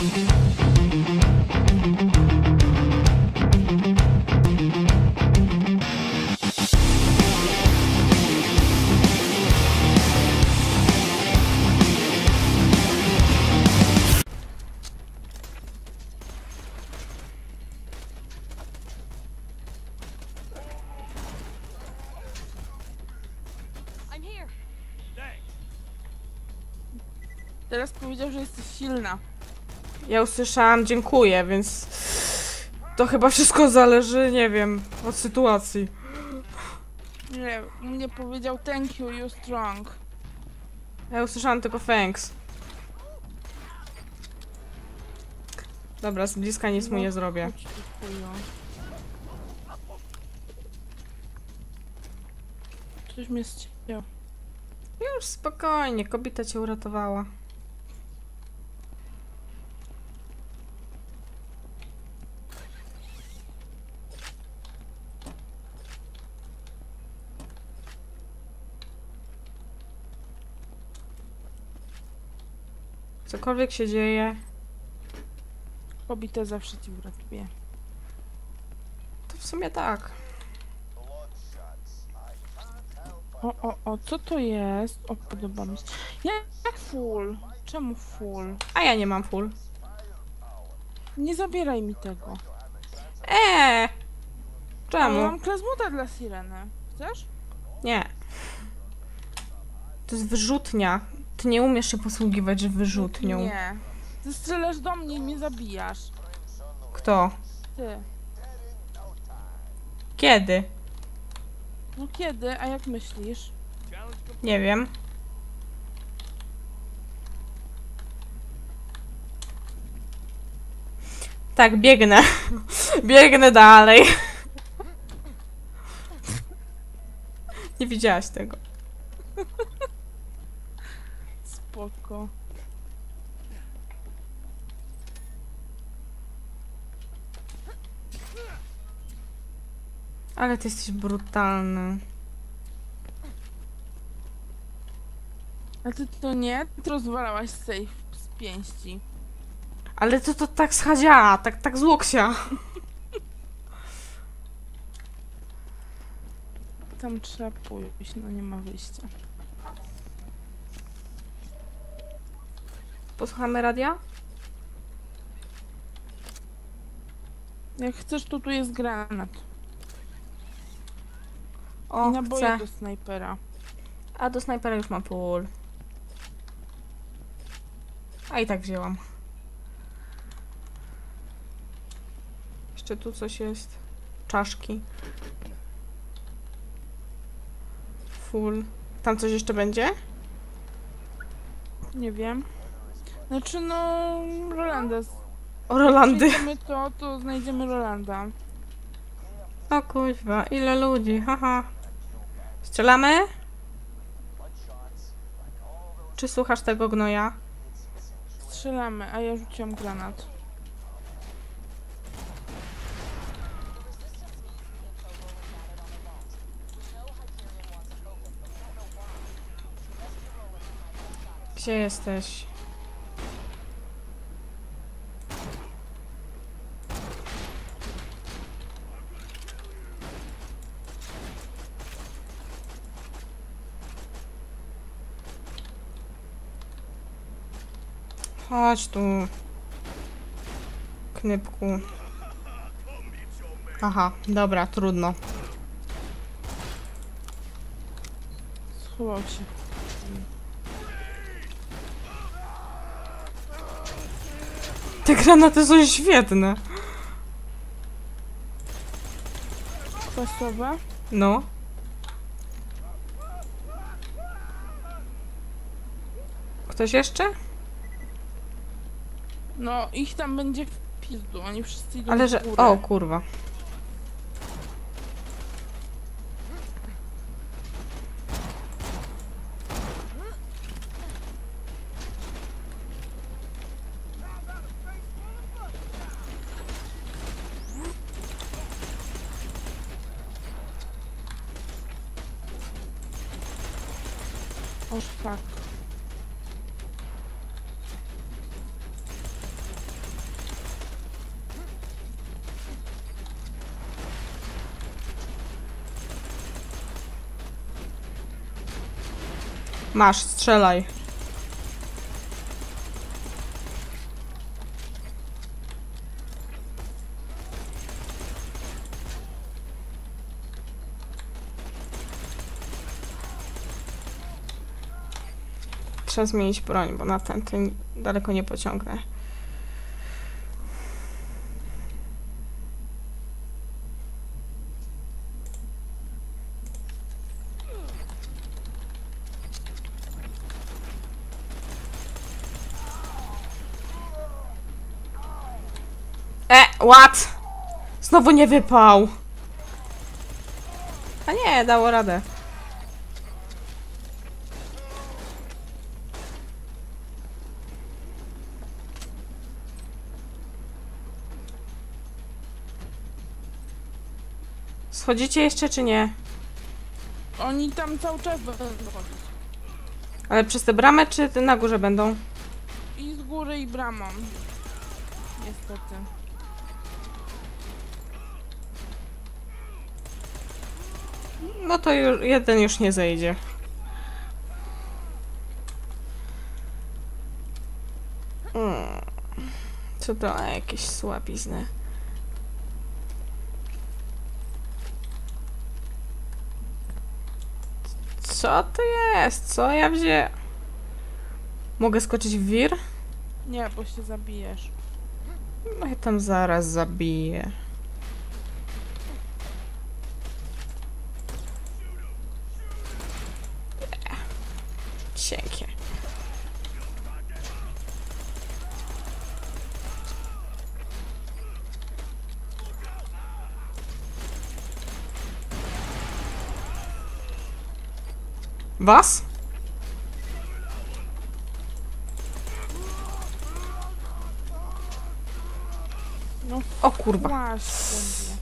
Teraz powiedział, że jesteś silna. Ja usłyszałam dziękuję, więc to chyba wszystko zależy, nie wiem, od sytuacji. Nie, mnie powiedział thank you, you strong. Ja usłyszałam tylko thanks. Dobra, z bliska nic mu nie zrobię. Chodź tu, chuju. Coś mnie ścięło. Już spokojnie, kobieta cię uratowała. Cokolwiek się dzieje, Kobieta zawsze ci uratuje. to w sumie tak. O, co to jest? O, podoba mi się. Jak full? Czemu full? A ja nie mam full. Nie zabieraj mi tego. Ale Ale czemu? mam klasmuta dla Sireny. Chcesz? Nie. To jest wyrzutnia. Ty nie umiesz się posługiwać wyrzutnią. Nie. Ty strzelasz do mnie i mnie zabijasz. Kto? Ty. Kiedy? No kiedy? A jak myślisz? Nie wiem. Tak, biegnę. Biegnę dalej. Nie widziałaś tego. Spoko. Ale ty jesteś brutalny. A ty to nie? Ty rozwalałaś safe z pięści. Ale to tak schadziała, tak z łoksia. Tam trzeba pójść, no nie ma wyjścia. Posłuchamy radia? Jak chcesz, to tu jest granat. O, I naboje chcę. do snajpera. A do snajpera już mam full. A i tak wzięłam. Jeszcze tu coś jest. Czaszki. Full. Tam coś jeszcze będzie? Nie wiem. Znaczy no... Rolanda. O, Rolandy. Znajdziemy to znajdziemy Rolanda. O kuźwa, ile ludzi, haha. Strzelamy? Czy słuchasz tego gnoja? Strzelamy, a ja rzuciłam granat. Gdzie jesteś? Chodź tu. Knypku. Aha, dobra, trudno. Schował się. Te granaty są świetne. Kwasowa? No. Ktoś jeszcze? No, ich tam będzie w pizdu, oni wszyscy idą Ale w że... górę. O, kurwa. O, fuck. Masz, strzelaj. Trzeba zmienić broń, bo na ten daleko nie pociągnę. What? Znowu nie wypał. A nie, dało radę. Schodzicie jeszcze czy nie? Oni tam cały czas będą chodzić. Ale przez tę bramę czy na górze będą? I z góry i bramą. Niestety. No to już, jeden już nie zejdzie. Co to? A, jakieś słabizny. Co to jest? Co ja wzię? Mogę skoczyć w wir? Nie, bo się zabijesz. No i tam zaraz zabiję. Cienkie. Was? No O kurwa. właśnie.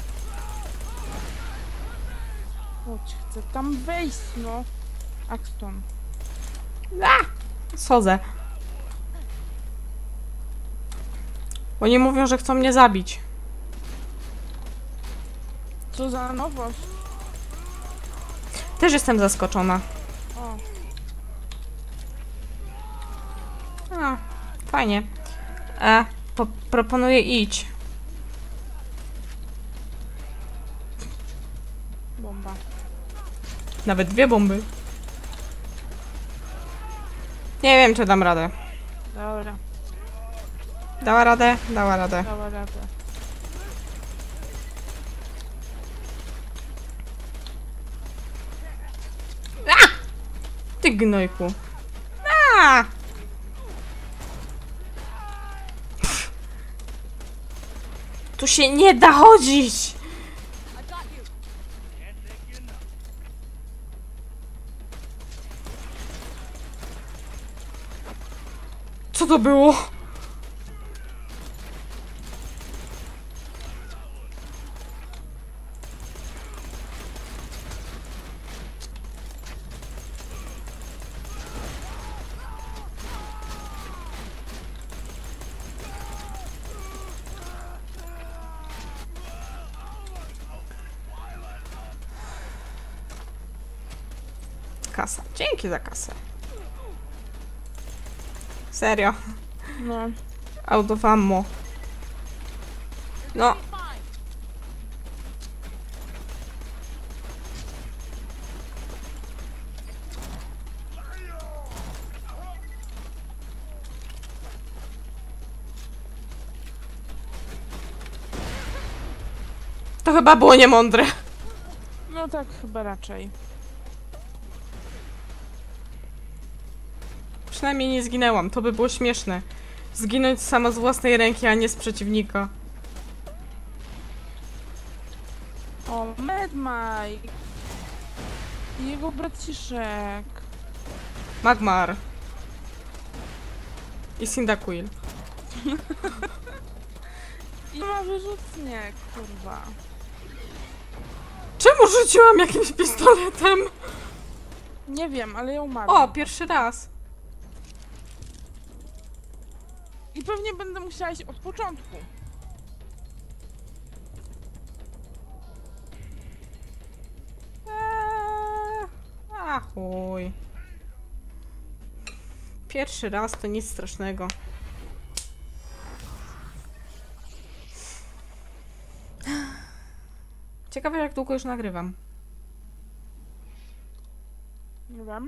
Chodź, chcę tam wejść, no. Axton. Schodzę. Oni mówią, że chcą mnie zabić. Co za nowość. Też jestem zaskoczona. O, A, fajnie. Proponuję idź. bomba. Nawet 2 bomby. Nie wiem, czy dam radę. Dobra, Dała radę? Dała radę. dała radę. Ty gnojku. A! Pff. Tu się nie da chodzić! Co to było? Kasa. Dzięki za kasę. Serio. No, Out of ammo. No. To chyba było niemądre. no tak chyba raczej. Przynajmniej nie zginęłam, to by było śmieszne. Zginąć sama z własnej ręki, a nie z przeciwnika. O, Mad Mike. I jego braciszek. Magmar. I Cyndaquil. I ma wyrzutnie, kurwa. Czemu rzuciłam jakimś pistoletem? Nie wiem, ale ja umarłam. O, pierwszy raz. I pewnie będę musiała iść od początku. A chuj. Pierwszy raz to nic strasznego. Ciekawe, jak długo już nagrywam. Nie wiem.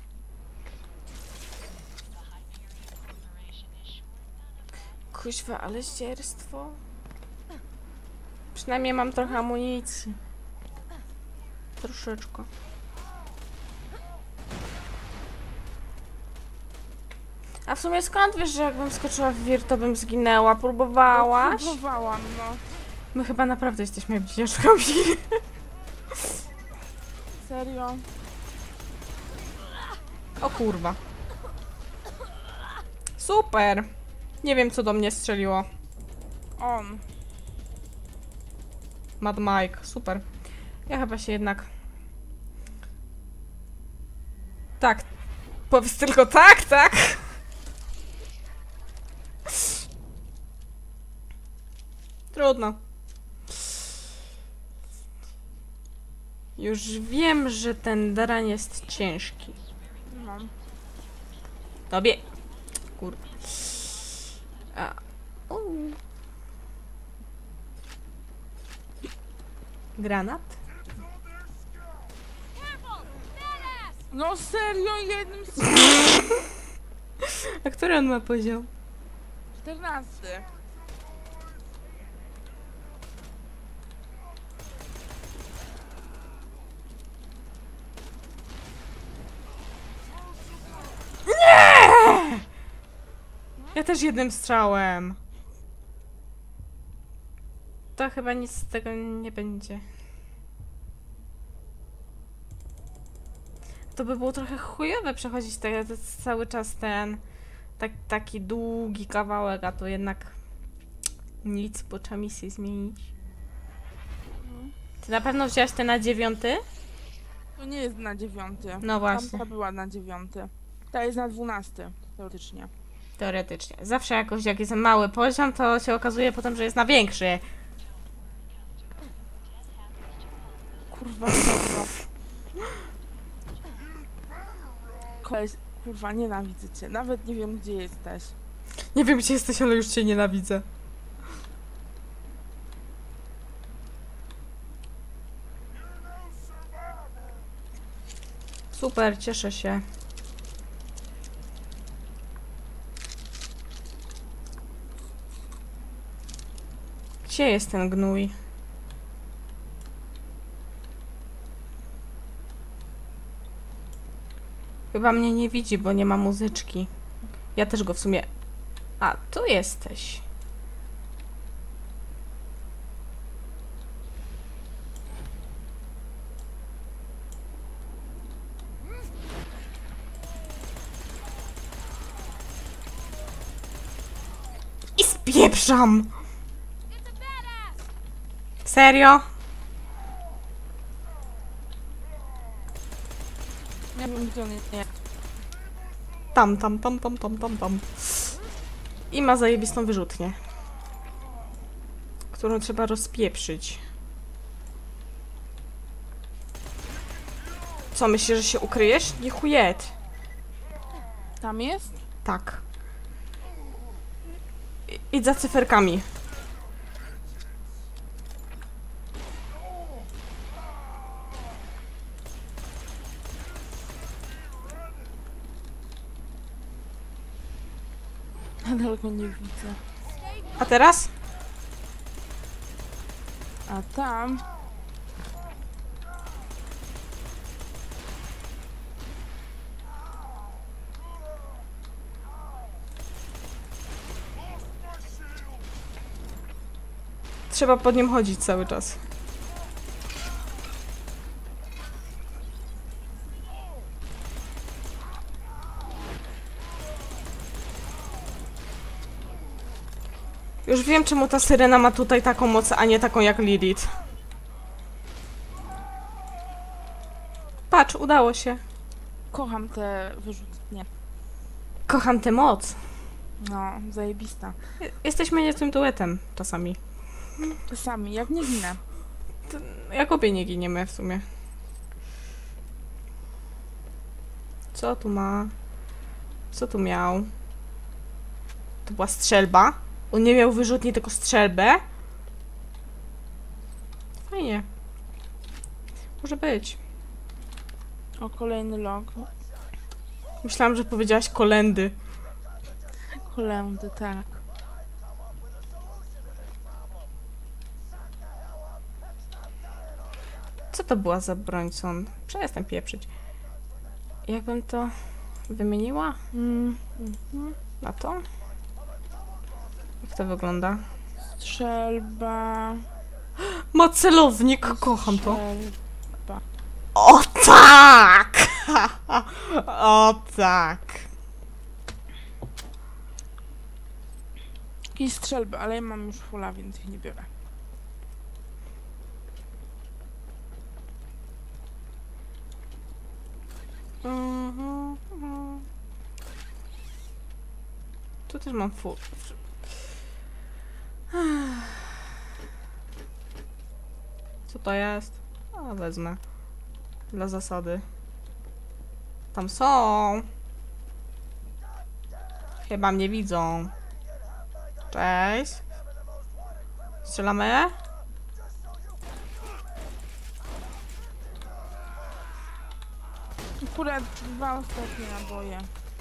Kuźwa, ale ścierstwo. Przynajmniej mam trochę amunicji. Troszeczkę. A w sumie skąd wiesz, że jakbym skoczyła w wir, to bym zginęła? Próbowałaś? Próbowałam, no. My chyba naprawdę jesteśmy bliźniaczkami. Serio? O kurwa. Super. Nie wiem, co do mnie strzeliło. On. Mad Mike. Super. Ja chyba się jednak... Tak. Powiedz tylko tak, tak. Trudno. Już wiem, że ten drań jest ciężki. No. Tobie. Kurwa. A. Granat? No serio, jednym z A który on ma poziom? 14. Ja też jednym strzałem. To chyba nic z tego nie będzie. To by było trochę chujowe przechodzić cały czas ten taki długi kawałek, a to jednak nic, bo trzeba misję zmienić. Ty na pewno wziąłeś te na 9? To nie jest na 9. No właśnie. Tamta była na 9. Ta jest na 12, teoretycznie. Teoretycznie. Zawsze jakoś jak jest mały poziom, to się okazuje potem, że jest na większy. Kurwa, kurwa. Koleś, kurwa, nienawidzę cię. Nawet nie wiem, gdzie jesteś. Nie wiem, gdzie jesteś, ale już cię nienawidzę. Super, cieszę się. Gdzie jest ten gnój? Chyba mnie nie widzi, bo nie ma muzyczki. Ja też go w sumie... A, tu jesteś. I spieprzam! Serio? Nie wiem, gdzie on jest. Nie. Tam. I ma zajebistą wyrzutnię. Którą trzeba rozpieprzyć. Co, myślisz, że się ukryjesz? Nie chujet. Tam jest? Tak. Idź za cyferkami. Nadal go nie widzę. A teraz? A tam... Trzeba pod nim chodzić cały czas. Już wiem, czemu ta syrena ma tutaj taką moc, a nie taką jak Lilith. Patrz, udało się. Kocham te wyrzutnie. Kocham tę moc. No, zajebista. Jesteśmy niezłym duetem czasami. Czasami, jak nie ginę. Jak obie nie giniemy w sumie. Co tu ma? Co tu miał? To była strzelba. On nie miał wyrzutni, tylko strzelbę. Fajnie. Może być. O, kolejny log. Myślałam, że powiedziałaś kolendy. Kolendy, tak. Co to była za broń, co on? Przestań pieprzyć. Jakbym to wymieniła na to? Jak to wygląda? Strzelba. Ma celownik! Kocham to. Strzelba. O tak! O tak! Jakieś strzelby, ale ja mam już fulla, więc ich nie biorę. Tu też mam full. Co to jest? A, wezmę. Dla zasady. Tam są. Chyba mnie widzą. Cześć. Strzelamy? Akurat 2 ostatnie naboje.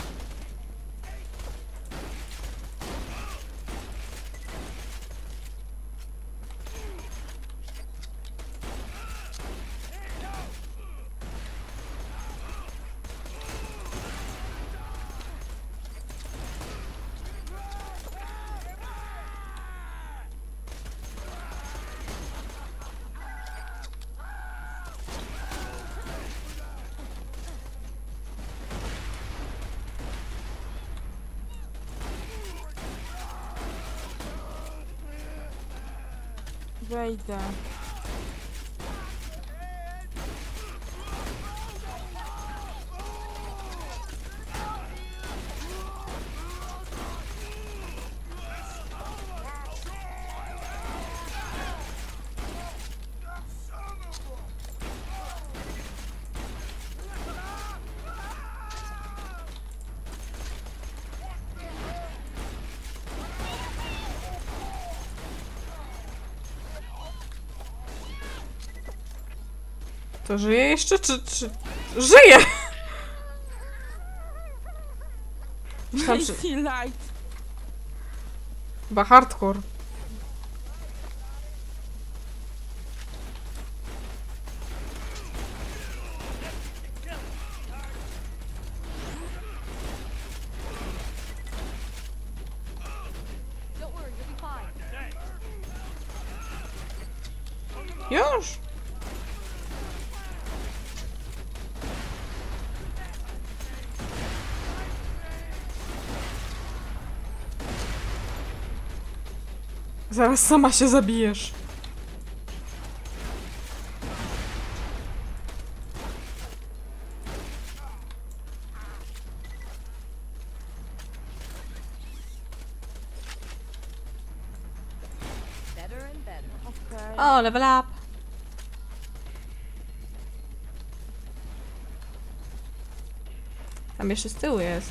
Wejdę. To żyje jeszcze, czy... Żyje! Myślałam, że... Icy light. Chyba hardcore. Już? Zaraz sama się zabijesz. Okej. O, level up. Tam jeszcze z tyłu jest.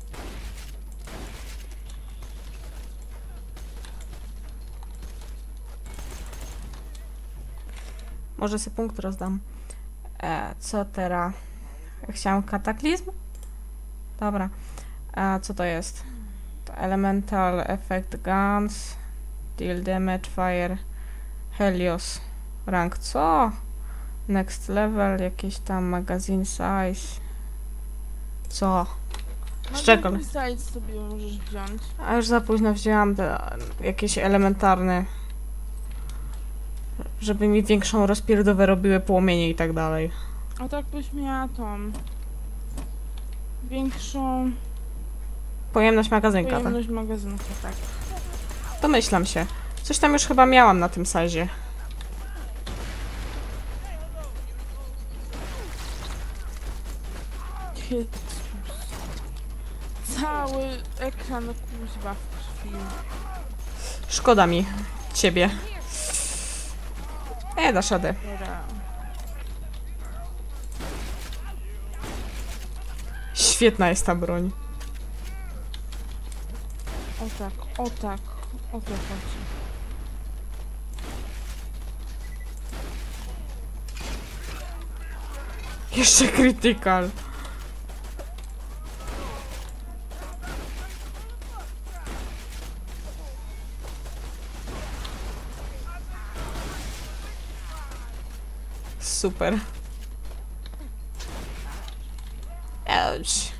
Może sobie punkt rozdam. Co teraz? Chciałam kataklizm? Dobra. Co to jest? To Elemental Effect Guns. Deal Damage Fire. Helios. Rank co? Next level. Jakieś tam magazine size. Co? Z czego? Magazine sobie możesz wziąć. A już za późno wzięłam te jakieś elementarne. Żeby mi większą rozpierdowę robiły płomienie i tak dalej. A tak byś miała tą większą Pojemność magazynka, tak? pojemność magazynka, tak. Domyślam się. Coś tam już chyba miałam na tym sajzie. Jezus. Cały ekran kuźwa w krwi. Szkoda mi ciebie. Dasz radę. Dobra. Świetna jest ta broń. O tak, o tak. O to chodzi. Jeszcze critical. Super. Ouch.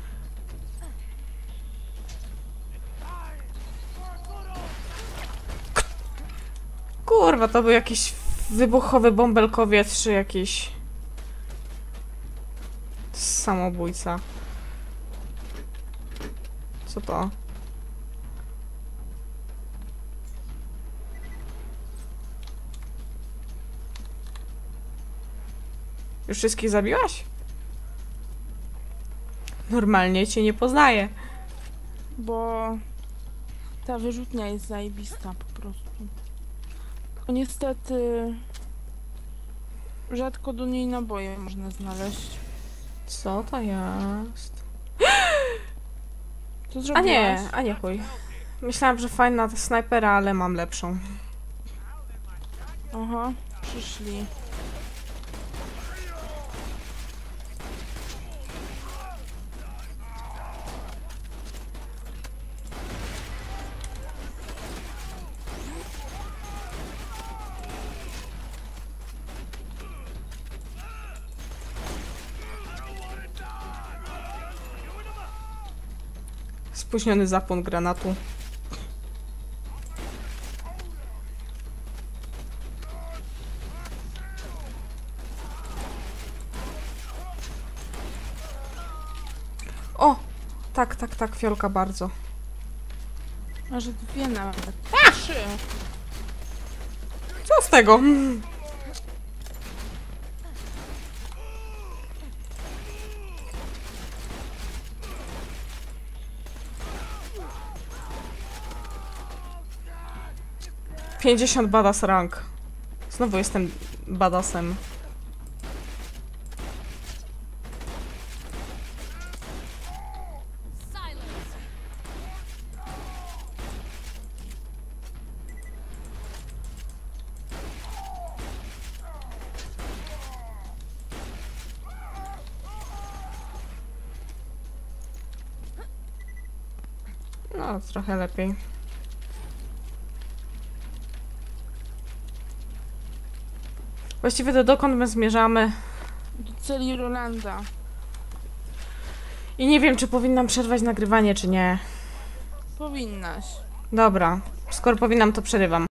Kurwa, to był jakiś wybuchowy bąbelkowiec, czy jakiś samobójca. Co to? Już wszystkich zabiłaś? Normalnie cię nie poznaję. Bo ta wyrzutnia jest zajebista po prostu. Tylko niestety rzadko do niej naboje można znaleźć. Co to jest? Co A zrobiłaś? nie chuj. Myślałam, że fajna ta snajpera, ale mam lepszą. Aha, przyszli. Spóźniony zapłon granatu. O! Tak, fiolka bardzo. Aż dwie nawet. Trzy! Co z tego? $50 badass rank. Znowu jestem badassem. No, trochę lepiej. Właściwie to dokąd my zmierzamy? Do celi Rolanda. I nie wiem, czy powinnam przerwać nagrywanie, czy nie. Powinnaś. Dobra, skoro powinnam, to przerywam.